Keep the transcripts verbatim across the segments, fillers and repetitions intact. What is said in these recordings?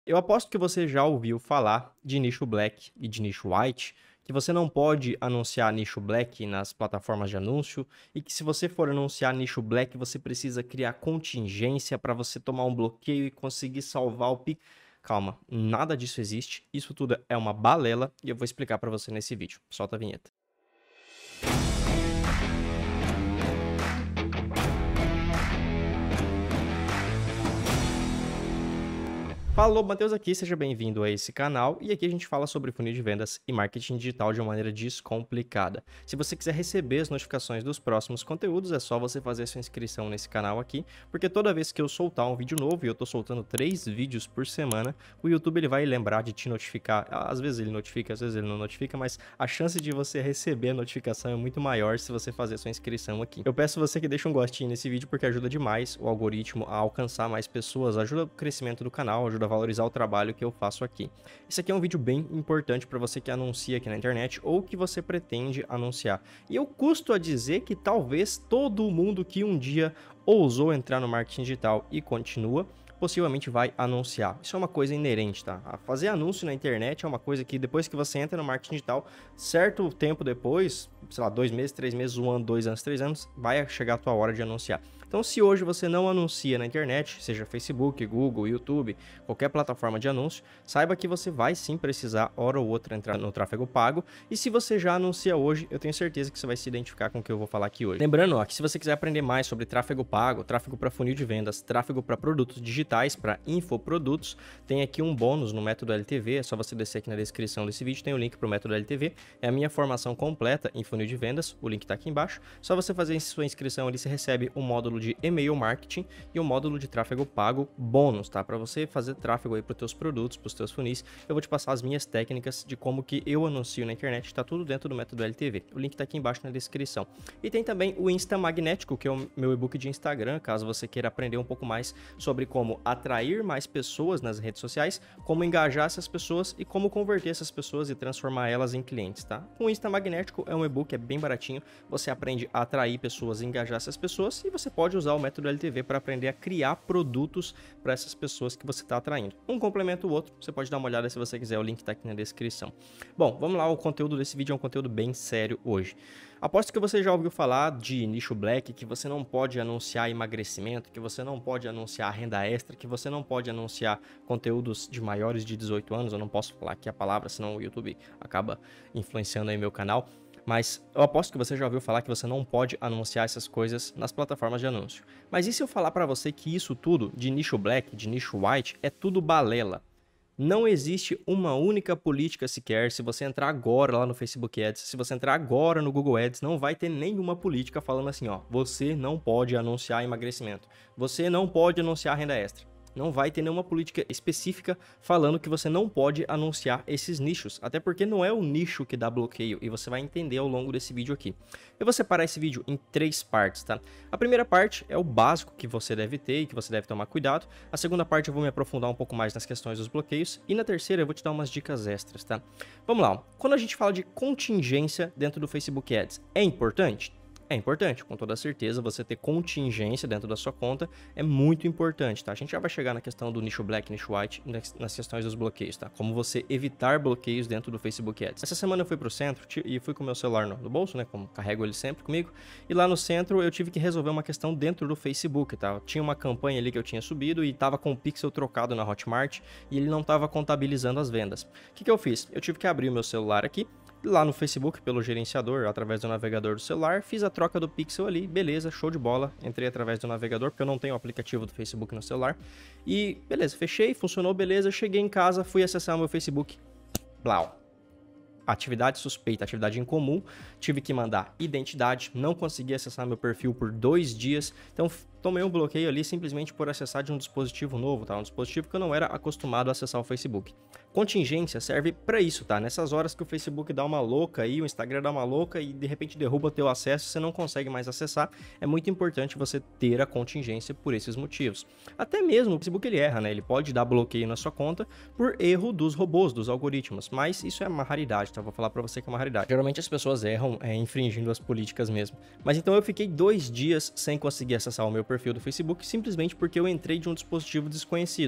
Eu aposto que você já ouviu falar de nicho black e de nicho white, que você não pode anunciar nicho black nas plataformas de anúncio e que se você for anunciar nicho black, você precisa criar contingência para você tomar um bloqueio e conseguir salvar o pic. Calma, nada disso existe. Isso tudo é uma balela e eu vou explicar para você nesse vídeo. Solta a vinheta. Falou, Matheus aqui, seja bem-vindo a esse canal e aqui a gente fala sobre funil de vendas e marketing digital de uma maneira descomplicada. Se você quiser receber as notificações dos próximos conteúdos, é só você fazer sua inscrição nesse canal aqui, porque toda vez que eu soltar um vídeo novo, e eu tô soltando três vídeos por semana, o YouTube ele vai lembrar de te notificar. Às vezes ele notifica, às vezes ele não notifica, mas a chance de você receber a notificação é muito maior se você fazer sua inscrição aqui. Eu peço você que deixe um gostinho nesse vídeo porque ajuda demais o algoritmo a alcançar mais pessoas, ajuda o crescimento do canal, ajuda a valorizar o trabalho que eu faço aqui. Esse aqui é um vídeo bem importante para você que anuncia aqui na internet ou que você pretende anunciar. E eu custo a dizer que talvez todo mundo que um dia ousou entrar no marketing digital e continua, possivelmente vai anunciar. Isso é uma coisa inerente, tá? A fazer anúncio na internet é uma coisa que depois que você entra no marketing digital, certo tempo depois, sei lá, dois meses, três meses, um ano, dois anos, três anos, vai chegar a tua hora de anunciar. Então, se hoje você não anuncia na internet, seja Facebook, Google, YouTube, qualquer plataforma de anúncio, saiba que você vai sim precisar, hora ou outra, entrar no tráfego pago. E se você já anuncia hoje, eu tenho certeza que você vai se identificar com o que eu vou falar aqui hoje. Lembrando, ó, que se você quiser aprender mais sobre tráfego pago, tráfego para funil de vendas, tráfego para produtos digitais, para infoprodutos, tem aqui um bônus no método L T V, é só você descer aqui na descrição desse vídeo, tem o link para o método L T V, é a minha formação completa em funil de vendas, o link está aqui embaixo, só você fazer sua inscrição ali, você recebe um módulo de e-mail marketing e um módulo de tráfego pago bônus, tá? Para você fazer tráfego aí para os teus produtos, para os teus funis, eu vou te passar as minhas técnicas de como que eu anuncio na internet, está tudo dentro do método L T V, o link está aqui embaixo na descrição. E tem também o Insta Magnético, que é o meu e-book de Instagram, caso você queira aprender um pouco mais sobre como atrair mais pessoas nas redes sociais, como engajar essas pessoas e como converter essas pessoas e transformar elas em clientes, tá? O Insta Magnético é um e-book, é bem baratinho, você aprende a atrair pessoas e engajar essas pessoas e você pode usar o método L T V para aprender a criar produtos para essas pessoas que você está atraindo. Um complementa o outro, você pode dar uma olhada se você quiser, o link está aqui na descrição. Bom, vamos lá, o conteúdo desse vídeo é um conteúdo bem sério hoje. Aposto que você já ouviu falar de nicho black, que você não pode anunciar emagrecimento, que você não pode anunciar renda extra, que você não pode anunciar conteúdos de maiores de dezoito anos, eu não posso falar aqui a palavra, senão o YouTube acaba influenciando aí meu canal. Mas eu aposto que você já ouviu falar que você não pode anunciar essas coisas nas plataformas de anúncio. Mas e se eu falar para você que isso tudo, de nicho black, de nicho white, é tudo balela? Não existe uma única política sequer. Se você entrar agora lá no Facebook Ads, se você entrar agora no Google Ads, não vai ter nenhuma política falando assim, ó, você não pode anunciar emagrecimento, você não pode anunciar renda extra. Não vai ter nenhuma política específica falando que você não pode anunciar esses nichos, até porque não é o nicho que dá bloqueio e você vai entender ao longo desse vídeo aqui. Eu vou separar esse vídeo em três partes, tá? A primeira parte é o básico que você deve ter e que você deve tomar cuidado. A segunda parte eu vou me aprofundar um pouco mais nas questões dos bloqueios e na terceira eu vou te dar umas dicas extras, tá? Vamos lá, quando a gente fala de contingência dentro do Facebook Ads, é importante? É importante, com toda certeza, você ter contingência dentro da sua conta é muito importante, tá? A gente já vai chegar na questão do nicho black, nicho white, nas questões dos bloqueios, tá? Como você evitar bloqueios dentro do Facebook Ads. Essa semana eu fui pro centro e fui com o meu celular no, no bolso, né? Como carrego ele sempre comigo. E lá no centro eu tive que resolver uma questão dentro do Facebook, tá? Tinha uma campanha ali que eu tinha subido e tava com o pixel trocado na Hotmart e ele não tava contabilizando as vendas. O que que eu fiz? Eu tive que abrir o meu celular aqui, lá no Facebook, pelo gerenciador, através do navegador do celular, fiz a troca do pixel ali, beleza, show de bola, entrei através do navegador, porque eu não tenho o aplicativo do Facebook no celular, e beleza, fechei, funcionou, beleza, cheguei em casa, fui acessar o meu Facebook, blau. Atividade suspeita, atividade incomum, tive que mandar identidade, não consegui acessar meu perfil por dois dias, então tomei um bloqueio ali simplesmente por acessar de um dispositivo novo, tá? Um dispositivo que eu não era acostumado a acessar o Facebook. Contingência serve para isso, tá? Nessas horas que o Facebook dá uma louca aí, o Instagram dá uma louca e de repente derruba teu acesso, você não consegue mais acessar, é muito importante você ter a contingência por esses motivos. Até mesmo o Facebook ele erra, né? Ele pode dar bloqueio na sua conta por erro dos robôs, dos algoritmos, mas isso é uma raridade, tá? Vou falar para você que é uma raridade. Geralmente as pessoas erram é, infringindo as políticas mesmo. Mas então eu fiquei dois dias sem conseguir acessar o meu perfil do Facebook, simplesmente porque eu entrei de um dispositivo desconhecido.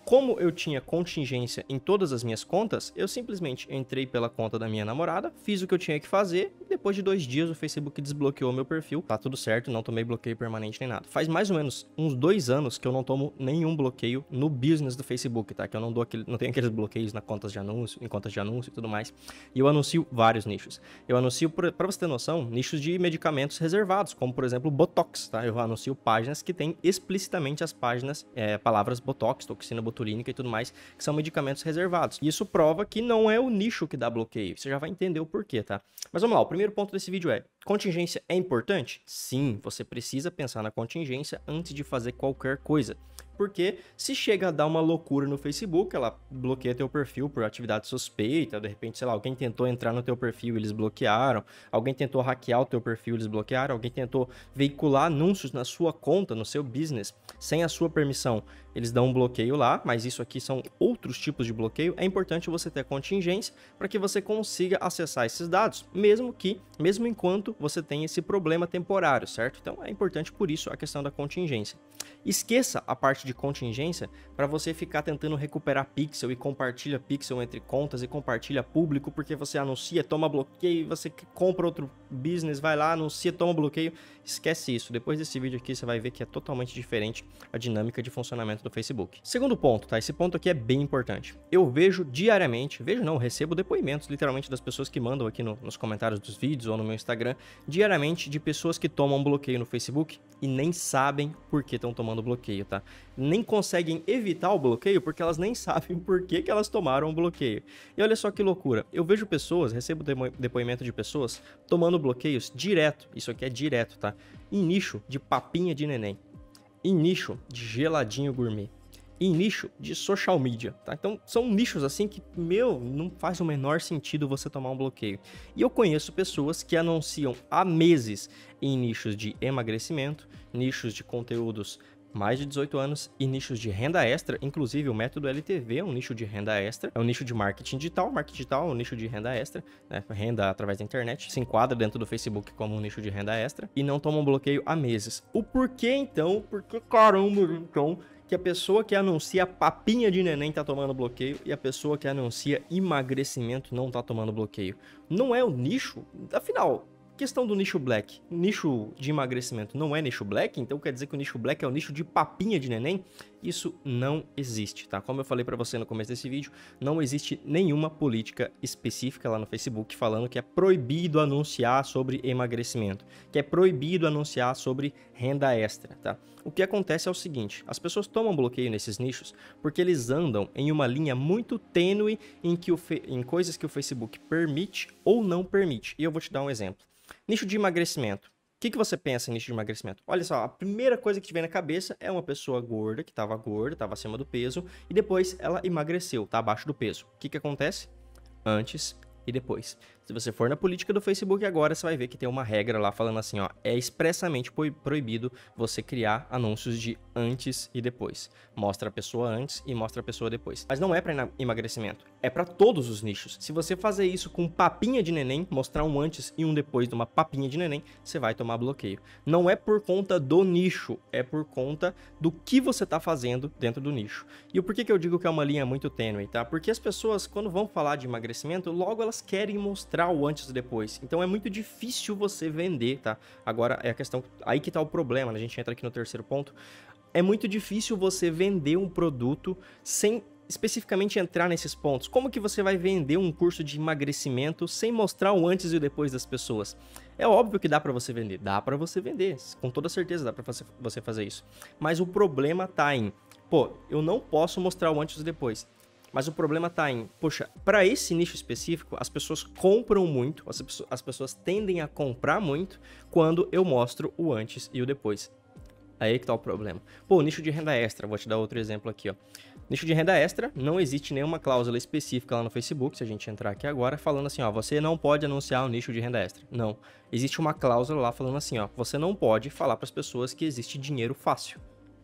Como eu tinha contingência em todas as minhas contas, eu simplesmente entrei pela conta da minha namorada, fiz o que eu tinha que fazer e depois de dois dias o Facebook desbloqueou meu perfil. Tá tudo certo, não tomei bloqueio permanente nem nada. Faz mais ou menos uns dois anos que eu não tomo nenhum bloqueio no business do Facebook, tá? Que eu não dou aquele, não tenho aqueles bloqueios na contas de anúncio, em contas de anúncio e tudo mais. E eu anuncio vários nichos. Eu anuncio, para você ter noção, nichos de medicamentos reservados, como por exemplo Botox, tá? Eu anuncio páginas que têm explicitamente as páginas, é, palavras Botox, toxina botulínica e tudo mais, que são medicamentos reservados. E isso prova que não é o nicho que dá bloqueio. Você já vai entender o porquê, tá? Mas vamos lá, o primeiro ponto desse vídeo é: contingência é importante? Sim, você precisa pensar na contingência antes de fazer qualquer coisa. Porque se chega a dar uma loucura no Facebook, ela bloqueia teu perfil por atividade suspeita, de repente, sei lá, alguém tentou entrar no teu perfil e eles bloquearam, alguém tentou hackear o teu perfil e eles bloquearam, alguém tentou veicular anúncios na sua conta, no seu business, sem a sua permissão, eles dão um bloqueio lá, mas isso aqui são outros tipos de bloqueio. É importante você ter contingência para que você consiga acessar esses dados, mesmo que, mesmo enquanto você tem esse problema temporário, certo? Então é importante por isso a questão da contingência. Esqueça a parte de contingência para você ficar tentando recuperar pixel e compartilha pixel entre contas e compartilha público porque você anuncia, toma bloqueio, você compra outro business, vai lá, anuncia, toma bloqueio. Esquece isso. Depois desse vídeo aqui você vai ver que é totalmente diferente a dinâmica de funcionamento do Facebook. Segundo ponto, tá? Esse ponto aqui é bem importante. Eu vejo diariamente, vejo não, recebo depoimentos literalmente das pessoas que mandam aqui no, nos comentários dos vídeos ou no meu Instagram, diariamente de pessoas que tomam bloqueio no Facebook e nem sabem por que estão tomando bloqueio, tá? Nem conseguem evitar o bloqueio porque elas nem sabem por que, que elas tomaram o bloqueio. E olha só que loucura, eu vejo pessoas, recebo depoimento de pessoas tomando bloqueios direto, isso aqui é direto, tá? Em nicho de papinha de neném, em nicho de geladinho gourmet, em nicho de social media, tá? Então são nichos assim que, meu, não faz o menor sentido você tomar um bloqueio. E eu conheço pessoas que anunciam há meses em nichos de emagrecimento, nichos de conteúdos mais de dezoito anos e nichos de renda extra. Inclusive o método L T V é um nicho de renda extra, é um nicho de marketing digital, marketing digital é um nicho de renda extra, né? Renda através da internet, se enquadra dentro do Facebook como um nicho de renda extra e não toma um bloqueio há meses. O porquê então, porque caramba, então, que a pessoa que anuncia papinha de neném tá tomando bloqueio e a pessoa que anuncia emagrecimento não tá tomando bloqueio? Não é o nicho? Afinal, questão do nicho black, nicho de emagrecimento não é nicho black, então quer dizer que o nicho black é o nicho de papinha de neném? Isso não existe, tá? Como eu falei pra você no começo desse vídeo, não existe nenhuma política específica lá no Facebook falando que é proibido anunciar sobre emagrecimento, que é proibido anunciar sobre renda extra, tá? O que acontece é o seguinte, as pessoas tomam bloqueio nesses nichos porque eles andam em uma linha muito tênue em, que o em coisas que o Facebook permite ou não permite. E eu vou te dar um exemplo. Nicho de emagrecimento. O que, que você pensa em nicho de emagrecimento? Olha só, a primeira coisa que te vem na cabeça é uma pessoa gorda, que estava gorda, estava acima do peso, e depois ela emagreceu, tá abaixo do peso. O que, que acontece? Antes e depois. Se você for na política do Facebook agora, você vai ver que tem uma regra lá falando assim, ó, é expressamente proibido você criar anúncios de antes e depois. Mostra a pessoa antes e mostra a pessoa depois. Mas não é para emagrecimento, é para todos os nichos. Se você fazer isso com papinha de neném, mostrar um antes e um depois de uma papinha de neném, você vai tomar bloqueio. Não é por conta do nicho, é por conta do que você tá fazendo dentro do nicho. E o porquê que eu digo que é uma linha muito tênue, tá? Porque as pessoas, quando vão falar de emagrecimento, logo elas querem mostrar o antes e depois. Então é muito difícil você vender, tá? Agora é a questão, aí que tá o problema, né? A gente entra aqui no terceiro ponto. É muito difícil você vender um produto sem especificamente entrar nesses pontos. Como que você vai vender um curso de emagrecimento sem mostrar o antes e o depois das pessoas? É óbvio que dá para você vender, dá para você vender, com toda certeza dá para você fazer isso. Mas o problema tá em, pô, eu não posso mostrar o antes e o depois. Mas o problema tá em, poxa, para esse nicho específico, as pessoas compram muito, as pessoas, as pessoas tendem a comprar muito quando eu mostro o antes e o depois. Aí que tá o problema. Pô, nicho de renda extra, vou te dar outro exemplo aqui, ó. Nicho de renda extra, não existe nenhuma cláusula específica lá no Facebook, se a gente entrar aqui agora, falando assim, ó, você não pode anunciar o nicho de renda extra. Não, existe uma cláusula lá falando assim, ó, você não pode falar para as pessoas que existe dinheiro fácil.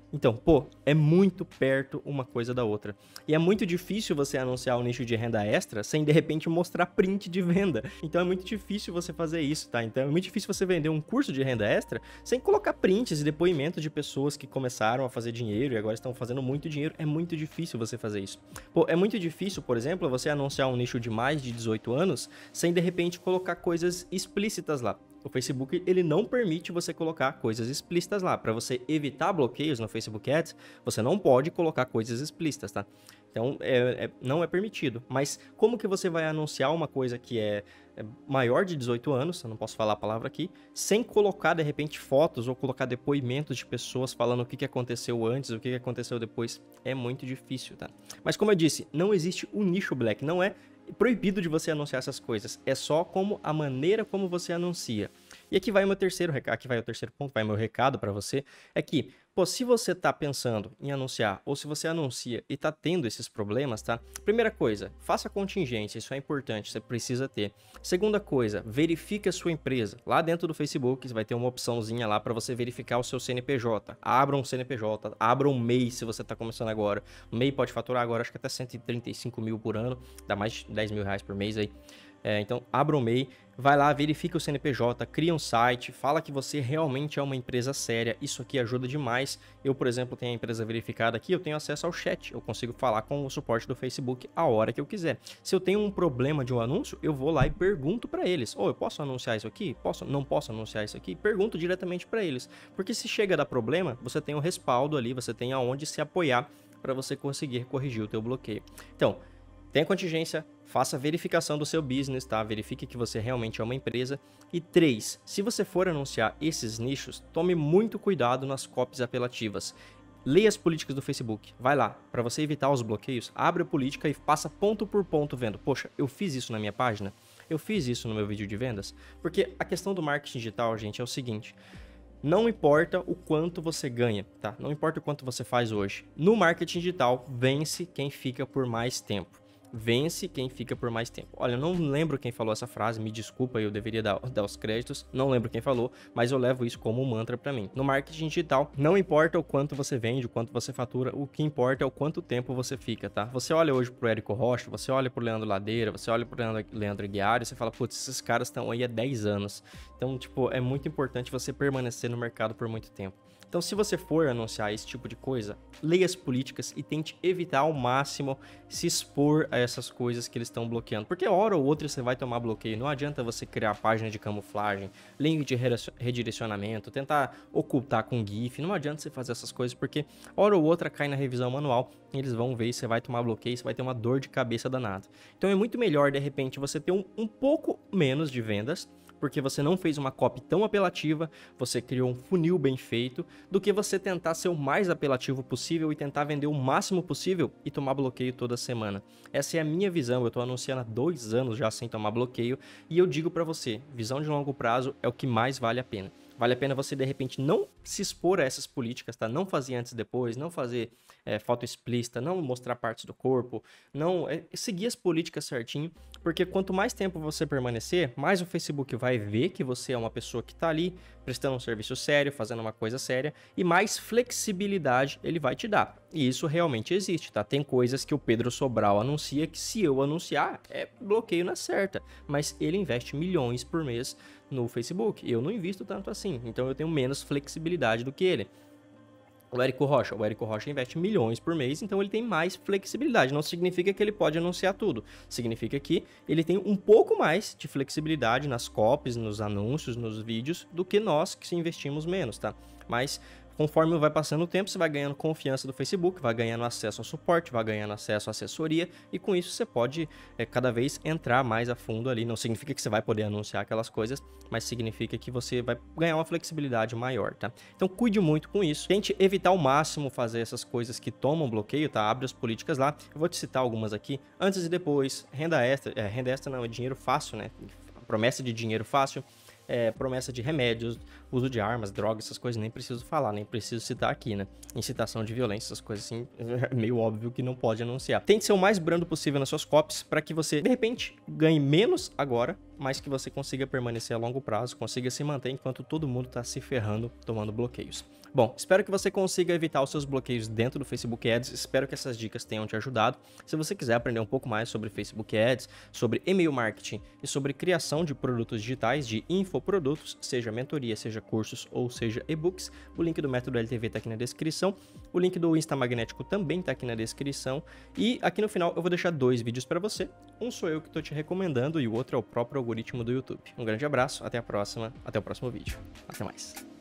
Então, pô, é muito perto uma coisa da outra. E é muito difícil você anunciar um nicho de renda extra sem, de repente, mostrar print de venda. Então, é muito difícil você fazer isso, tá? Então, é muito difícil você vender um curso de renda extra sem colocar prints e depoimentos de pessoas que começaram a fazer dinheiro e agora estão fazendo muito dinheiro. É muito difícil você fazer isso. Pô, é muito difícil, por exemplo, você anunciar um nicho de mais de dezoito anos sem, de repente, colocar coisas explícitas lá. O Facebook, ele não permite você colocar coisas explícitas lá. Para você evitar bloqueios no Facebook Ads, você não pode colocar coisas explícitas, tá? Então, é, é, não é permitido. Mas como que você vai anunciar uma coisa que é, é maior de dezoito anos, eu não posso falar a palavra aqui, sem colocar, de repente, fotos ou colocar depoimentos de pessoas falando o que, que aconteceu antes, o que, que aconteceu depois? É muito difícil, tá? Mas como eu disse, não existe o nicho black, não é proibido de você anunciar essas coisas, é só como a maneira como você anuncia. E aqui vai o meu terceiro recado, aqui vai o terceiro ponto, vai o meu recado para você, é que, pô, se você tá pensando em anunciar, ou se você anuncia e tá tendo esses problemas, tá? Primeira coisa, faça contingência, isso é importante, você precisa ter. Segunda coisa, verifique a sua empresa. Lá dentro do Facebook, você vai ter uma opçãozinha lá para você verificar o seu C N P J. Abra um C N P J, abra um M E I se você tá começando agora. O M E I pode faturar agora, acho que até cento e trinta e cinco mil por ano, dá mais de dez mil reais por mês aí. É, então, abra um M E I, vai lá, verifica o C N P J, cria um site, fala que você realmente é uma empresa séria. Isso aqui ajuda demais. Eu, por exemplo, tenho a empresa verificada aqui, eu tenho acesso ao chat, eu consigo falar com o suporte do Facebook a hora que eu quiser. Se eu tenho um problema de um anúncio, eu vou lá e pergunto para eles. Ou oh, eu posso anunciar isso aqui? Posso? Não posso anunciar isso aqui? Pergunto diretamente para eles. Porque se chega a dar problema, você tem o respaldo ali, você tem aonde se apoiar para você conseguir corrigir o teu bloqueio. Então, tenha contingência, faça a verificação do seu business, tá? Verifique que você realmente é uma empresa. E três, se você for anunciar esses nichos, tome muito cuidado nas copies apelativas. Leia as políticas do Facebook, vai lá, para você evitar os bloqueios, abre a política e passa ponto por ponto vendo, poxa, eu fiz isso na minha página? Eu fiz isso no meu vídeo de vendas? Porque a questão do marketing digital, gente, é o seguinte... Não importa o quanto você ganha, tá? Não importa o quanto você faz hoje. No marketing digital, vence quem fica por mais tempo. Vence quem fica por mais tempo. Olha, eu não lembro quem falou essa frase, me desculpa, eu deveria dar, dar os créditos, não lembro quem falou, mas eu levo isso como um mantra pra mim. No marketing digital, não importa o quanto você vende, o quanto você fatura, o que importa é o quanto tempo você fica, tá? Você olha hoje pro Érico Rocha, você olha pro Leandro Ladeira, você olha pro Leandro, Leandro Guiari, você fala, putz, esses caras estão aí há dez anos. Então, tipo, é muito importante você permanecer no mercado por muito tempo. Então, se você for anunciar esse tipo de coisa, leia as políticas e tente evitar ao máximo se expor a essas coisas que eles estão bloqueando. Porque hora ou outra você vai tomar bloqueio. Não adianta você criar página de camuflagem, link de redirecionamento, tentar ocultar com GIF. Não adianta você fazer essas coisas, porque hora ou outra cai na revisão manual e eles vão ver e você vai tomar bloqueio, você vai ter uma dor de cabeça danada. Então, é muito melhor, de repente, você ter um, um pouco menos de vendas, porque você não fez uma copy tão apelativa, você criou um funil bem feito, do que você tentar ser o mais apelativo possível e tentar vender o máximo possível e tomar bloqueio toda semana. Essa é a minha visão, eu estou anunciando há dois anos já sem tomar bloqueio, e eu digo para você, visão de longo prazo é o que mais vale a pena. Vale a pena você, de repente, não se expor a essas políticas, tá? Não fazer antes e depois, não fazer é, foto explícita, não mostrar partes do corpo, não é, seguir as políticas certinho, porque quanto mais tempo você permanecer, mais o Facebook vai ver que você é uma pessoa que está ali prestando um serviço sério, fazendo uma coisa séria, e mais flexibilidade ele vai te dar. E isso realmente existe, tá? Tem coisas que o Pedro Sobral anuncia que se eu anunciar, é bloqueio na certa, mas ele investe milhões por mês no Facebook. Eu não invisto tanto assim, então eu tenho menos flexibilidade do que ele. O Érico Rocha, o Érico Rocha investe milhões por mês, então ele tem mais flexibilidade. Não significa que ele pode anunciar tudo, significa que ele tem um pouco mais de flexibilidade nas copies, nos anúncios, nos vídeos, do que nós que investimos menos, tá? Mas conforme vai passando o tempo, você vai ganhando confiança do Facebook, vai ganhando acesso ao suporte, vai ganhando acesso à assessoria, e com isso você pode é, cada vez entrar mais a fundo ali. Não significa que você vai poder anunciar aquelas coisas, mas significa que você vai ganhar uma flexibilidade maior, tá? Então cuide muito com isso. Tente evitar ao máximo fazer essas coisas que tomam bloqueio, tá? Abre as políticas lá. Eu vou te citar algumas aqui. Antes e depois, renda extra, é, renda extra não, é dinheiro fácil, né? Promessa de dinheiro fácil. É, promessa de remédios, Uso de armas, drogas, essas coisas nem preciso falar, nem preciso citar aqui, né? Incitação de violência, essas coisas assim, é meio óbvio que não pode anunciar. Tente ser o mais brando possível nas suas copies para que você, de repente, ganhe menos agora, mas que você consiga permanecer a longo prazo, consiga se manter enquanto todo mundo está se ferrando, tomando bloqueios. Bom, espero que você consiga evitar os seus bloqueios dentro do Facebook Ads, espero que essas dicas tenham te ajudado. Se você quiser aprender um pouco mais sobre Facebook Ads, sobre e-mail marketing e sobre criação de produtos digitais, de infoprodutos, seja mentoria, seja cursos ou seja e-books, o link do Método L T V está aqui na descrição, o link do Insta Magnético também está aqui na descrição e aqui no final eu vou deixar dois vídeos para você, um sou eu que estou te recomendando e o outro é o próprio algoritmo do YouTube. Um grande abraço, até a próxima, até o próximo vídeo. Até mais.